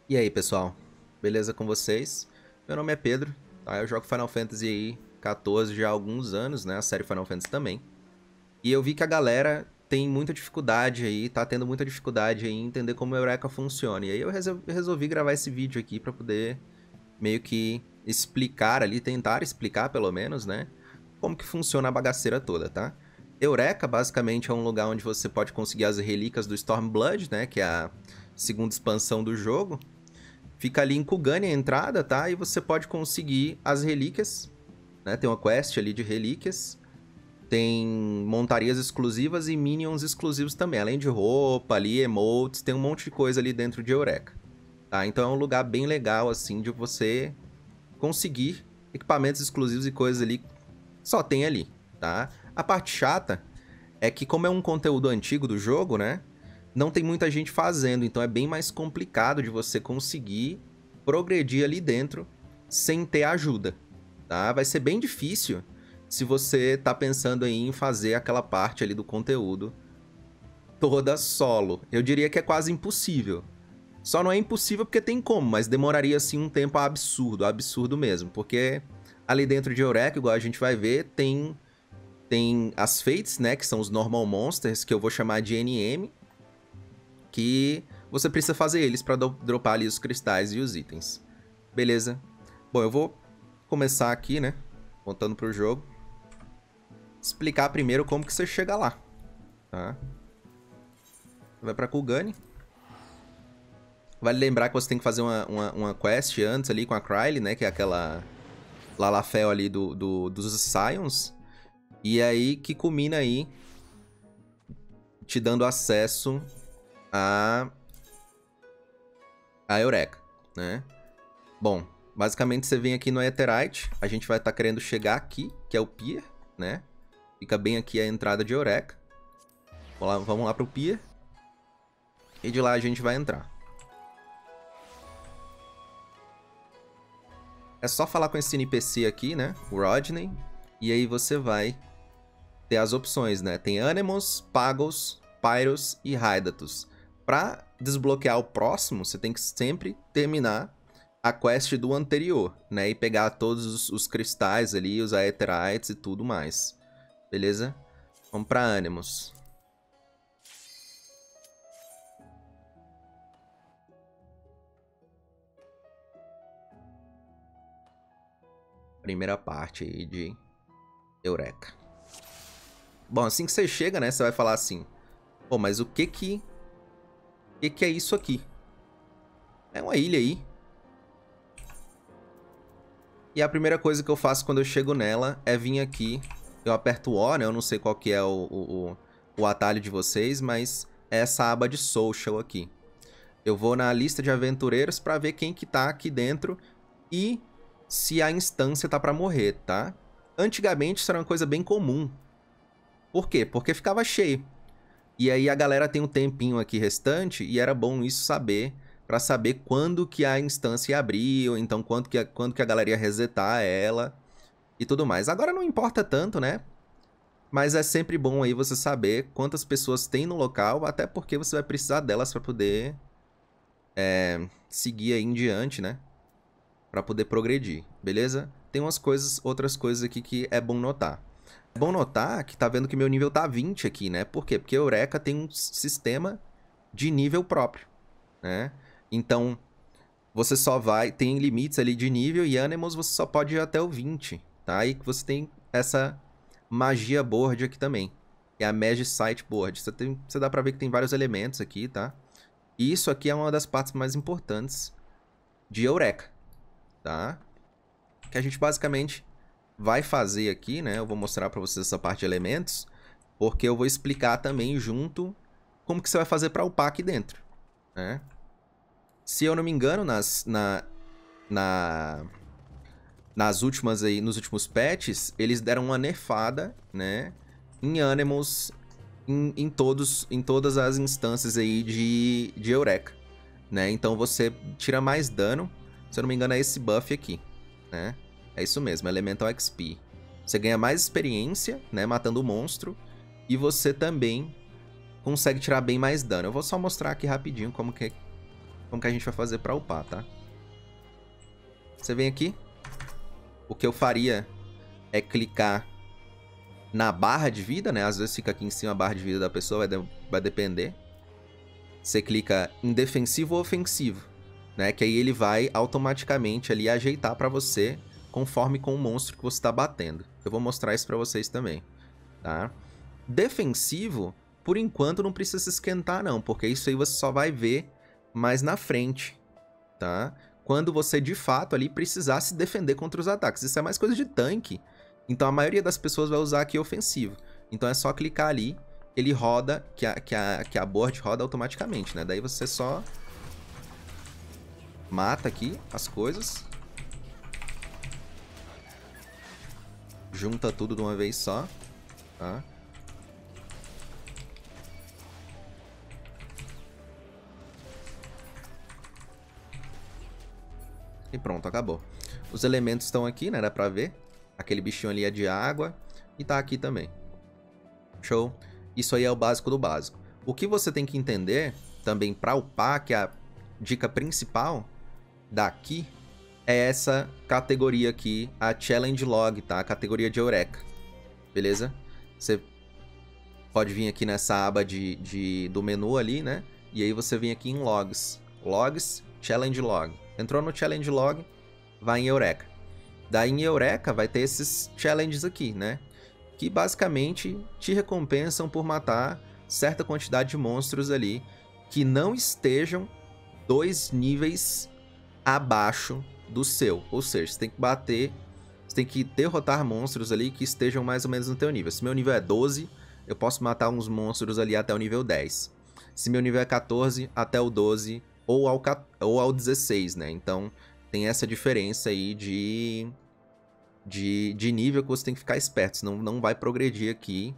E aí, pessoal? Beleza com vocês? Meu nome é Pedro, tá? Eu jogo Final Fantasy aí 14 já há alguns anos, né? A série Final Fantasy também. E eu vi que a galera tem muita dificuldade aí, tá tendo muita dificuldade aí em entender como a Eureka funciona. E aí eu resolvi gravar esse vídeo aqui pra poder meio que explicar ali, tentar explicar pelo menos, né? Como que funciona a bagaceira toda, tá? Eureka, basicamente, é um lugar onde você pode conseguir as relíquias do Stormblood, né? Que é a segunda expansão do jogo. Fica ali em Kugane a entrada, tá? E você pode conseguir as relíquias, né? Tem uma quest ali de relíquias. Tem montarias exclusivas e minions exclusivos também. Além de roupa ali, emotes, tem um monte de coisa ali dentro de Eureka. Tá? Então é um lugar bem legal, assim, de você conseguir equipamentos exclusivos e coisas ali que só tem ali, tá? A parte chata é que, como é um conteúdo antigo do jogo, né? Não tem muita gente fazendo, então é bem mais complicado de você conseguir progredir ali dentro sem ter ajuda, tá? Vai ser bem difícil se você tá pensando em fazer aquela parte ali do conteúdo toda solo. Eu diria que é quase impossível. Só não é impossível porque tem como, mas demoraria assim um tempo absurdo, absurdo mesmo, porque ali dentro de Eureka, igual a gente vai ver, tem as Fates, né, que são os Normal Monsters, que eu vou chamar de NM, que você precisa fazer eles para dropar ali os cristais e os itens. Beleza? Bom, eu vou começar aqui, né, voltando pro jogo, explicar primeiro como que você chega lá, tá? Vai pra Kugane. Vale lembrar que você tem que fazer uma quest antes ali com a Crylie, né, que é aquela Lalafell ali dos Scions. E aí que culmina aí te dando acesso a Eureka, né? Bom, basicamente você vem aqui no Aetheryte, a gente vai estar querendo chegar aqui, que é o Pier, né? Fica bem aqui a entrada de Eureka. Vamos lá pro Pier. E de lá a gente vai entrar. É só falar com esse NPC aqui, né? O Rodney. E aí você vai ter as opções, né? Tem Anemos, Pagos, Pyros e Hydatos. Pra desbloquear o próximo, você tem que sempre terminar a quest do anterior, né? E pegar todos os cristais ali, os Aetherites e tudo mais. Beleza? Vamos pra Anemos. Primeira parte aí de Eureka. Bom, assim que você chega, né? Você vai falar assim... Pô, mas o que é isso aqui? É uma ilha aí. E a primeira coisa que eu faço quando eu chego nela é vir aqui. Eu aperto o O, né? Eu não sei qual que é o atalho de vocês, mas é essa aba de Social aqui. Eu vou na lista de aventureiros pra ver quem que tá aqui dentro e se a instância tá pra morrer, tá? Antigamente isso era uma coisa bem comum. Por quê? Porque ficava cheio. E aí a galera tem um tempinho aqui restante e era bom isso saber, pra saber quando que a instância ia abrir, ou então quando que a galera ia resetar ela e tudo mais. Agora não importa tanto, né? Mas é sempre bom aí você saber quantas pessoas tem no local, até porque você vai precisar delas pra poder seguir aí em diante, né? Pra poder progredir, beleza? Tem outras coisas aqui que é bom notar. É bom notar que tá vendo que meu nível tá 20 aqui, né? Por quê? Porque a Eureka tem um sistema de nível próprio, né? Então, você só vai... Tem limites ali de nível e Anemos você só pode ir até o 20, tá? E você tem essa magia board aqui também. É a Magi Sight Board. Você dá pra ver que tem vários elementos aqui, tá? E isso aqui é uma das partes mais importantes de Eureka, tá? Que a gente basicamente vai fazer aqui, né? Eu vou mostrar pra vocês essa parte de elementos, porque eu vou explicar também junto como que você vai fazer pra upar aqui dentro, né? Se eu não me engano, nas últimas aí, nos últimos patches, eles deram uma nerfada, né? Em Anemos, em todas as instâncias aí de Eureka, né? Então você tira mais dano. Se eu não me engano, é esse buff aqui, né? É isso mesmo, Elemental XP. Você ganha mais experiência, né? Matando o monstro. E você também consegue tirar bem mais dano. Eu vou só mostrar aqui rapidinho como que como que a gente vai fazer pra upar, tá? Você vem aqui. O que eu faria é clicar na barra de vida, né? Às vezes fica aqui em cima a barra de vida da pessoa, vai depender. Você clica em defensivo ou ofensivo, né? Que aí ele vai automaticamente ali ajeitar pra você conforme com o monstro que você tá batendo. Eu vou mostrar isso pra vocês também, tá? Defensivo, por enquanto não precisa se esquentar não, porque isso aí você só vai ver mais na frente, tá? Quando você de fato ali precisar se defender contra os ataques. Isso é mais coisa de tanque. Então a maioria das pessoas vai usar aqui ofensivo. Então é só clicar ali, ele roda, que a board roda automaticamente, né? Daí você só mata aqui as coisas. Junta tudo de uma vez só, tá? E pronto, acabou. Os elementos estão aqui, né? Dá pra ver. Aquele bichinho ali é de água. E tá aqui também. Show? Isso aí é o básico do básico. O que você tem que entender, também pra upar, que é a dica principal daqui, é essa categoria aqui, a Challenge Log, tá? A categoria de Eureka. Beleza? Você pode vir aqui nessa aba do menu ali, né? E aí você vem aqui em Logs. Logs, Challenge Log. Entrou no Challenge Log, vai em Eureka. Daí em Eureka vai ter esses challenges aqui, né? Que basicamente te recompensam por matar certa quantidade de monstros ali que não estejam 2 níveis abaixo do seu. Ou seja, você tem que bater, você tem que derrotar monstros ali que estejam mais ou menos no teu nível. Se meu nível é 12, eu posso matar uns monstros ali até o nível 10. Se meu nível é 14, até o 12 ou ao 16, né? Então tem essa diferença aí de nível que você tem que ficar esperto, senão não vai progredir aqui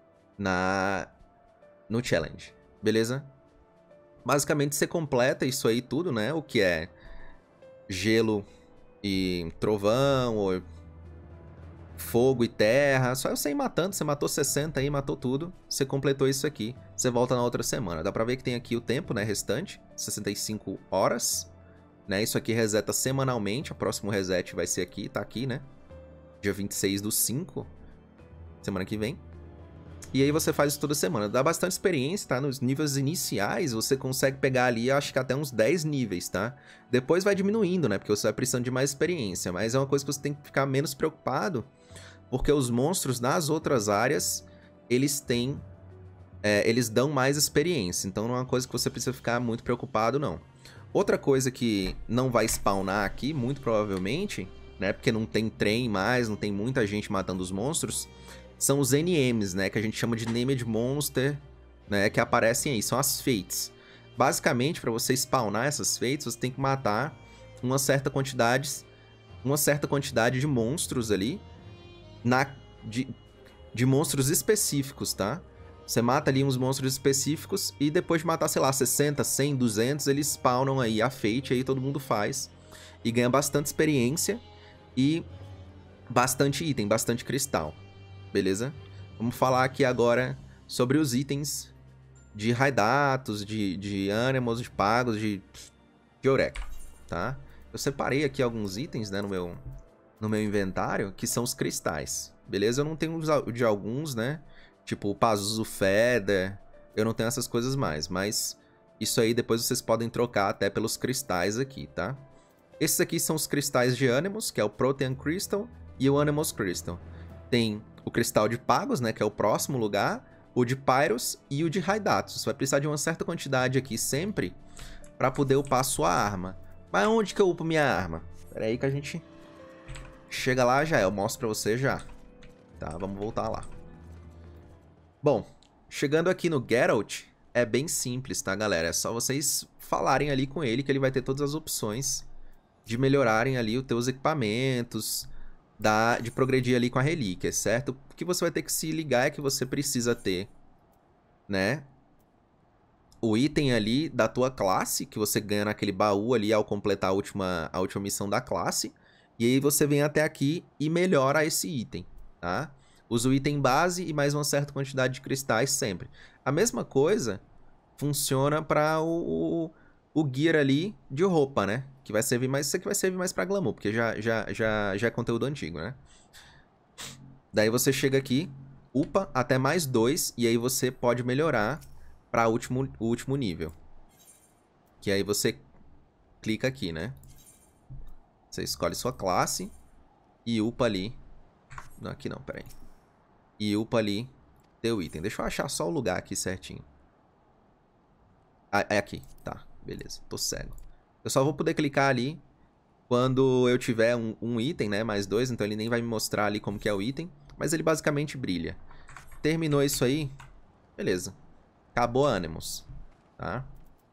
no challenge, beleza? Basicamente você completa isso aí tudo, né? O que é gelo e trovão, ou fogo e terra, só você ir matando, você matou 60 aí, matou tudo, você completou isso aqui, você volta na outra semana. Dá pra ver que tem aqui o tempo, né, restante, 65 horas, né? Isso aqui reseta semanalmente, o próximo reset vai ser aqui, tá aqui, né? Dia 26/5, semana que vem. E aí você faz isso toda semana. Dá bastante experiência, tá? Nos níveis iniciais, você consegue pegar ali, acho que até uns 10 níveis, tá? Depois vai diminuindo, né? Porque você vai precisando de mais experiência. Mas é uma coisa que você tem que ficar menos preocupado, porque os monstros nas outras áreas, eles têm... eles dão mais experiência. Então não é uma coisa que você precisa ficar muito preocupado, não. Outra coisa que não vai spawnar aqui, muito provavelmente, né? Porque não tem trem mais, não tem muita gente matando os monstros, são os NMs, né? Que a gente chama de Named Monster, né? Que aparecem aí, são as Fates. Basicamente, para você spawnar essas Fates, você tem que matar uma certa quantidade de monstros ali, de monstros específicos, tá? Você mata ali uns monstros específicos e depois de matar, sei lá, 60, 100, 200, eles spawnam aí a Fate, aí todo mundo faz. E ganha bastante experiência e bastante item, bastante cristal. Beleza? Vamos falar aqui agora sobre os itens de Raidatos, de Animals, de Pagos, de Eureka, tá? Eu separei aqui alguns itens, né, no meu inventário, que são os cristais. Beleza? Eu não tenho de alguns, né? Tipo o Pazuzu Feather, eu não tenho essas coisas mais, mas isso aí depois vocês podem trocar até pelos cristais aqui, tá? Esses aqui são os cristais de Animals, que é o Protean Crystal e o Animals Crystal. Tem o cristal de Pagos, né, que é o próximo lugar, o de Pyros e o de Raidatos. Você vai precisar de uma certa quantidade aqui sempre para poder upar a sua arma. Mas onde que eu upo minha arma? Pera aí que a gente chega lá já, eu mostro pra você já. Tá, vamos voltar lá. Bom, chegando aqui no Geralt, é bem simples, tá, galera? É só vocês falarem ali com ele que ele vai ter todas as opções de melhorarem ali os teus equipamentos, de progredir ali com a relíquia, certo? O que você vai ter que se ligar é que você precisa ter, né, o item ali da tua classe, que você ganha naquele baú ali ao completar a última missão da classe, e aí você vem até aqui e melhora esse item, tá? Usa o item base e mais uma certa quantidade de cristais sempre. A mesma coisa funciona para o gear ali de roupa, né? Que vai servir mais, isso aqui vai servir mais pra glamour, porque já é conteúdo antigo, né? Daí você chega aqui, upa até mais 2, e aí você pode melhorar para o último nível. Que aí você clica aqui, né? Você escolhe sua classe e upa ali. Não, aqui não, peraí. E upa ali teu item. Deixa eu achar só o lugar aqui certinho. Ah, é aqui. Tá, beleza. Tô cego. Eu só vou poder clicar ali quando eu tiver um item, né? Mais 2, então ele nem vai me mostrar ali como que é o item. Mas ele basicamente brilha. Terminou isso aí. Beleza. Acabou Animus, tá?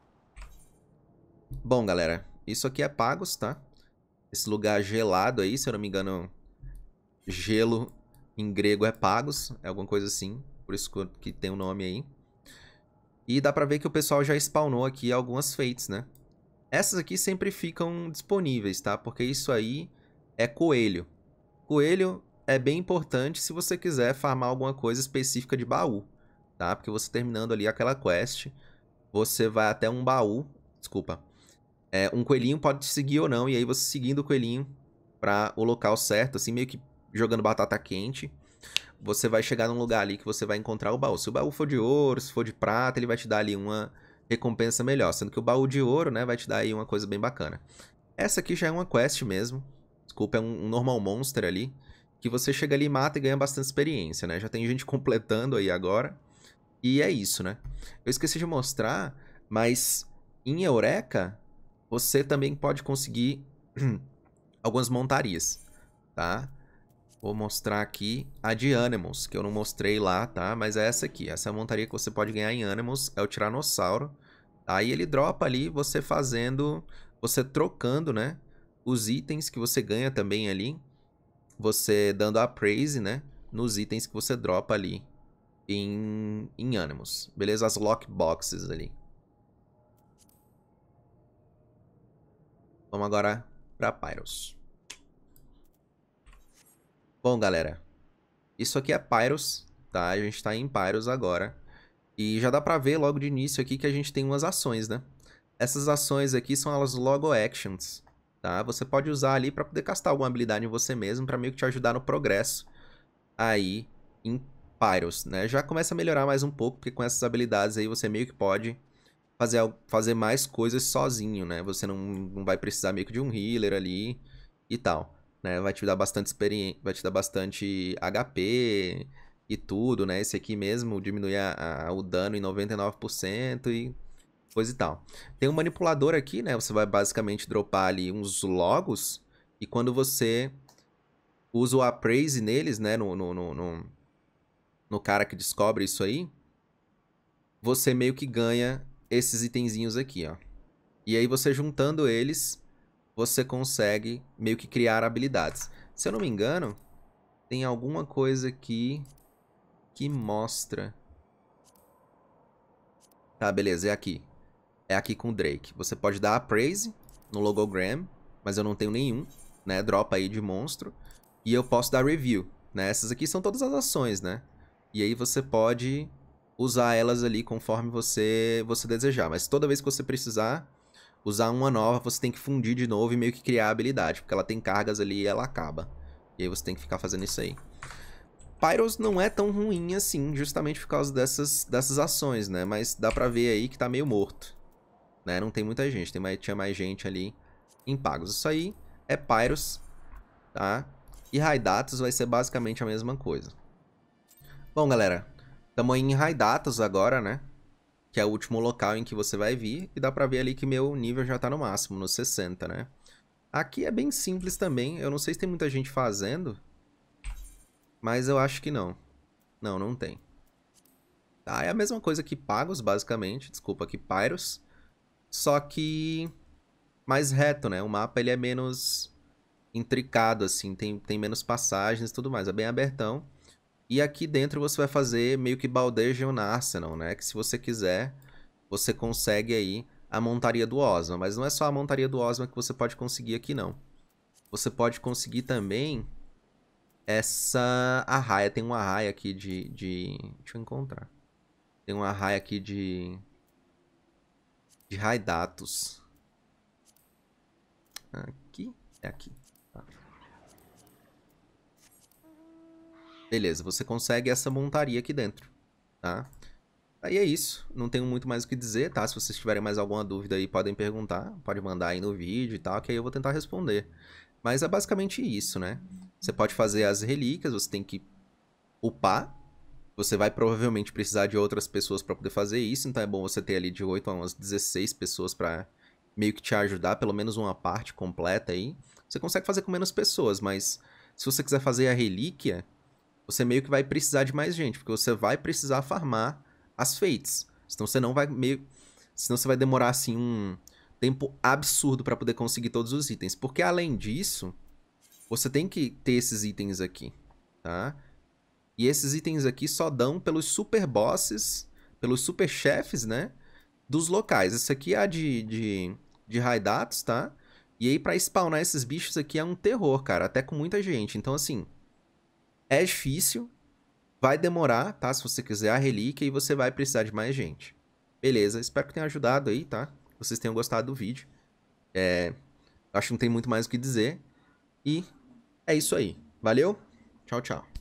Bom, galera, isso aqui é pagos, tá? Esse lugar gelado aí, se eu não me engano, gelo em grego é pagos, é alguma coisa assim, por isso que tem o nome aí. E dá pra ver que o pessoal já spawnou aqui algumas fates, né? Essas aqui sempre ficam disponíveis, tá? Porque isso aí é coelho. Coelho é bem importante se você quiser farmar alguma coisa específica de baú, tá? Porque você terminando ali aquela quest, você vai até um baú, desculpa, um coelhinho pode te seguir ou não, e aí você seguindo o coelhinho para o local certo, assim, meio que jogando batata quente, você vai chegar num lugar ali que você vai encontrar o baú. Se o baú for de ouro, se for de prata, ele vai te dar ali uma recompensa melhor, sendo que o baú de ouro, né, vai te dar aí uma coisa bem bacana. Essa aqui já é uma quest mesmo, desculpa, é um normal monster ali, que você chega ali, mata e ganha bastante experiência, né? Já tem gente completando aí agora, e é isso, né? Eu esqueci de mostrar, mas em Eureka você também pode conseguir algumas montarias, tá? Vou mostrar aqui a de Animals, que eu não mostrei lá, tá? Mas é essa aqui. Essa é a montaria que você pode ganhar em Animals, é o Tiranossauro. Aí ele dropa ali, você fazendo, você trocando, né? Os itens que você ganha também ali, você dando a praise, né? Nos itens que você dropa ali em Animals. Beleza? As lockboxes ali. Vamos agora para Pyros. Bom, galera, isso aqui é Pyros, tá? A gente tá em Pyros agora. E já dá pra ver logo de início aqui que a gente tem umas ações, né? Essas ações aqui são as Logo Actions, tá? Você pode usar ali pra poder castar alguma habilidade em você mesmo, pra meio que te ajudar no progresso aí em Pyros, né? Já começa a melhorar mais um pouco, porque com essas habilidades aí você meio que pode fazer mais coisas sozinho, né? Você não vai precisar meio que de um healer ali e tal, né? Vai te dar bastante experiência, vai te dar bastante HP e tudo, né? Esse aqui mesmo diminui o dano em 99% e coisa e tal. Tem um manipulador aqui, né? Você vai basicamente dropar ali uns logos e quando você usa o appraise neles, né? No cara que descobre isso aí, você meio que ganha esses itenzinhos aqui, ó. E aí você juntando eles, você consegue meio que criar habilidades. Se eu não me engano, tem alguma coisa aqui que mostra... Tá, beleza, é aqui. É aqui com o Drake. Você pode dar appraise no logogram, mas eu não tenho nenhum, né? Dropa aí de monstro. E eu posso dar review, né? Essas aqui são todas as ações, né? E aí você pode usar elas ali conforme você desejar. Mas toda vez que você precisar usar uma nova, você tem que fundir de novo e meio que criar a habilidade, porque ela tem cargas ali e ela acaba. E aí você tem que ficar fazendo isso aí. Pyros não é tão ruim assim, justamente por causa dessas ações, né? Mas dá pra ver aí que tá meio morto, né? Não tem muita gente, tinha mais gente ali em pagos. Isso aí é Pyros, tá? E Raidatos vai ser basicamente a mesma coisa. Bom, galera, estamos em Raidatos agora, né? Que é o último local em que você vai vir. E dá pra ver ali que meu nível já tá no máximo, no 60, né? Aqui é bem simples também. Eu não sei se tem muita gente fazendo, mas eu acho que não. Não, não tem. Tá, é a mesma coisa que Pagos, basicamente. Desculpa, que Pyros. Só que mais reto, né? O mapa ele é menos intricado, assim. Tem menos passagens e tudo mais. É bem abertão. E aqui dentro você vai fazer meio que Baldesion Arsenal, né? Que se você quiser, você consegue aí a montaria do Osma. Mas não é só a montaria do Osma que você pode conseguir aqui, não. Você pode conseguir também essa arraia. Tem uma arraia aqui Deixa eu encontrar. Tem uma arraia aqui de de Raidatos. Aqui? É aqui. Tá. Beleza, você consegue essa montaria aqui dentro, tá? Aí é isso, não tenho muito mais o que dizer, tá? Se vocês tiverem mais alguma dúvida aí, podem perguntar, pode mandar aí no vídeo e tal, que aí eu vou tentar responder. Mas é basicamente isso, né? Você pode fazer as relíquias, você tem que upar. Você vai provavelmente precisar de outras pessoas para poder fazer isso, então é bom você ter ali de 8 a umas 16 pessoas para meio que te ajudar, pelo menos uma parte completa aí. Você consegue fazer com menos pessoas, mas se você quiser fazer a relíquia, você meio que vai precisar de mais gente, porque você vai precisar farmar as fates. Senão você não vai meio... Senão você vai demorar, assim, um tempo absurdo para poder conseguir todos os itens. Porque, além disso, você tem que ter esses itens aqui, tá? E esses itens aqui só dão pelos super bosses, pelos super chefes, né? Dos locais. Esse aqui é a de Raidatos, tá? E aí, pra spawnar esses bichos aqui é um terror, cara. Até com muita gente. Então, assim, é difícil. Vai demorar, tá? Se você quiser a relíquia e você vai precisar de mais gente. Beleza, espero que tenha ajudado aí, tá? Vocês tenham gostado do vídeo. Acho que não tem muito mais o que dizer. E é isso aí. Valeu, tchau, tchau.